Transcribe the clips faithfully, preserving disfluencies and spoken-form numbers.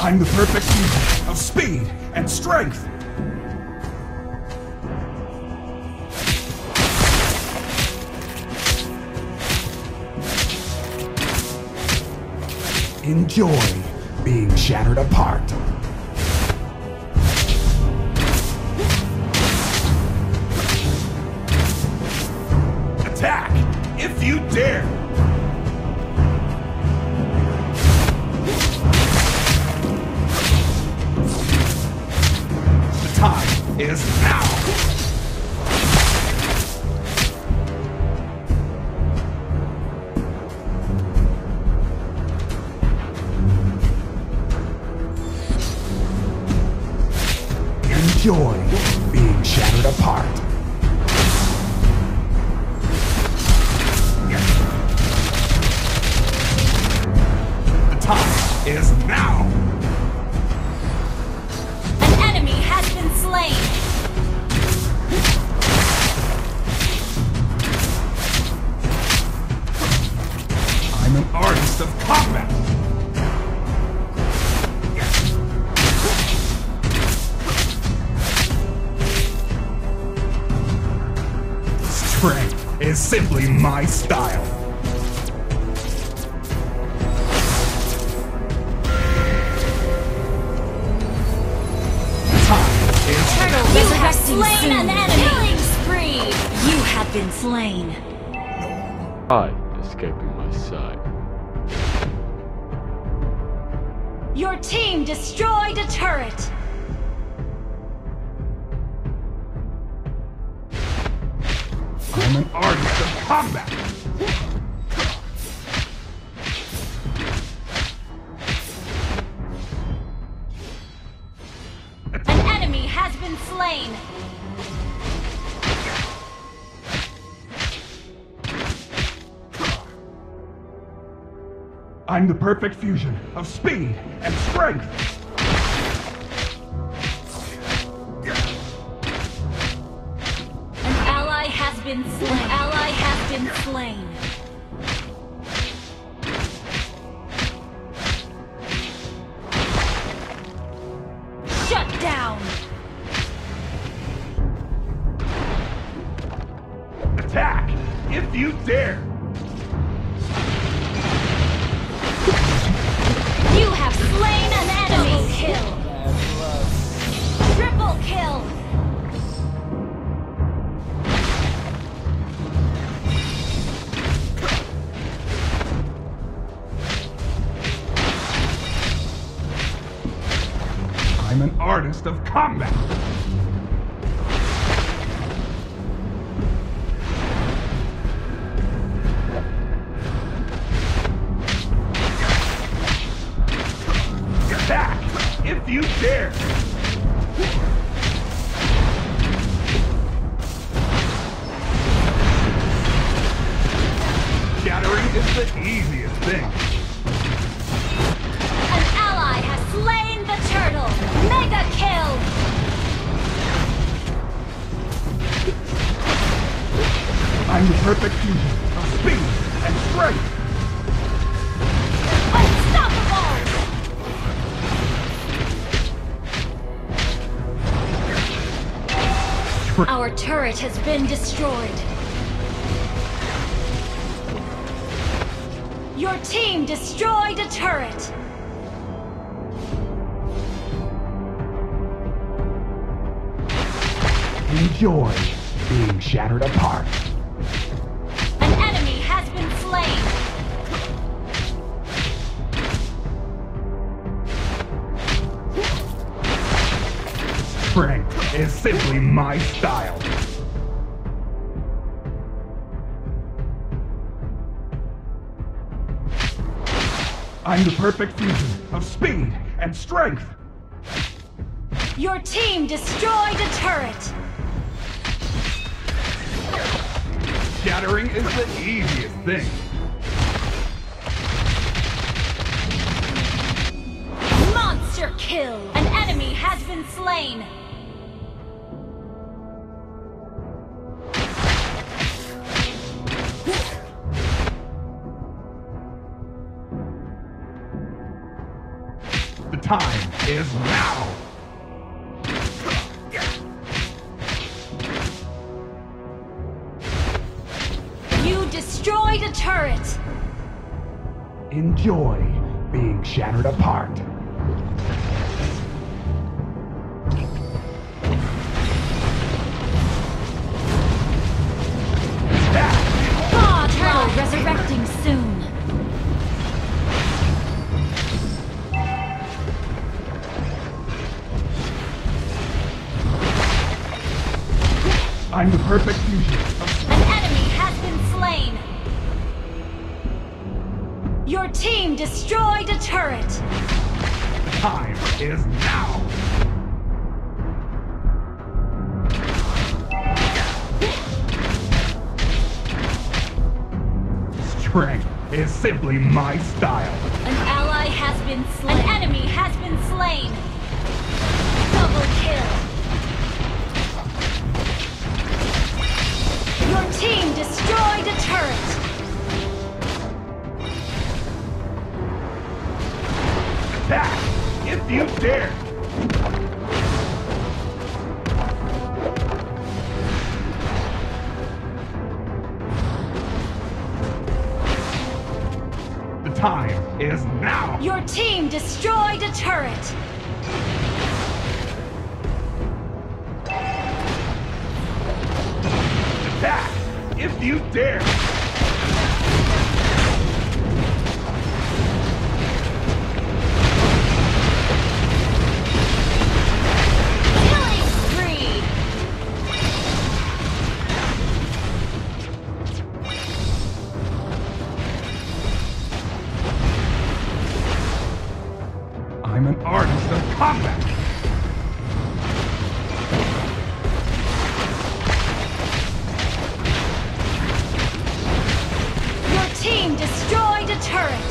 I'm the perfect fusion of speed and strength. Enjoy being shattered apart. Attack if you dare. The time is now. Enjoy being shattered apart. The time is now. An enemy has been slain. I'm an artist of combat. Strength is simply my style. Time is Turtle, you have Resurrecting slain soon. an enemy. Killing spree. You have been slain. I escaping my sight. Your team destroyed a turret. I'm an artist of combat. An enemy has been slain. I'm the perfect fusion of speed and strength. An ally has been slain. An ally has been slain. Shut down. Attack if you dare. You have slain an enemy. Double kill. Triple kill. I'm an artist of combat. Attack if you dare. Shattering is the easiest thing. An ally has slain the turtle. Mega kill. I'm the perfect fusion of speed and strength. Unstoppable. Our turret has been destroyed. Your team destroyed a turret. Enjoy being shattered apart. An enemy has been slain. Strength is simply my style. I'm the perfect fusion of speed and strength. Your team destroyed a turret. Shattering is the easiest thing. Monster kill. An enemy has been slain. time is now! You destroyed a turret! Enjoy being shattered apart. God, turtle resurrecting soon! I'm the perfect fusion of An enemy has been slain! Your team destroyed a turret! time is now! Strength is simply my style. An ally has been slain. An enemy has been slain! Double kill! Your team destroyed a turret! Attack! If you dare! The time is now! Your team destroyed a turret! Attack! If you dare! Killing spree! I'm an artist of combat! Your team destroyed a turret!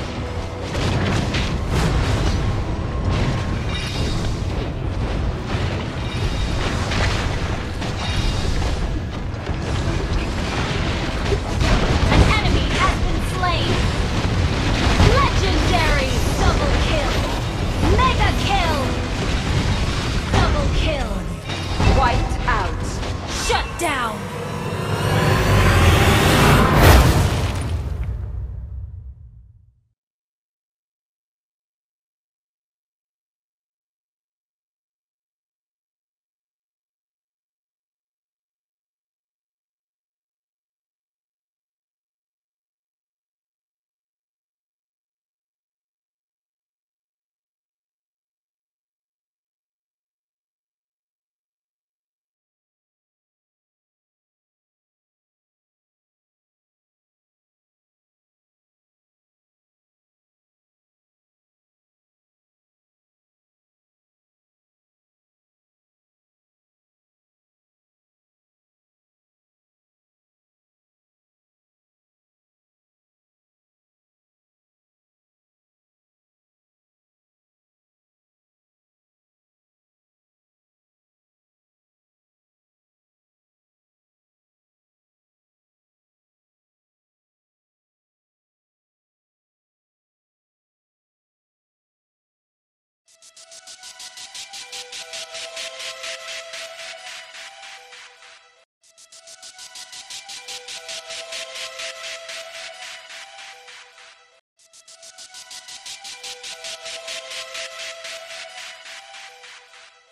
An enemy has been slain! Legendary! Double kill! Mega kill! Double kill! Wiped out. Shut down!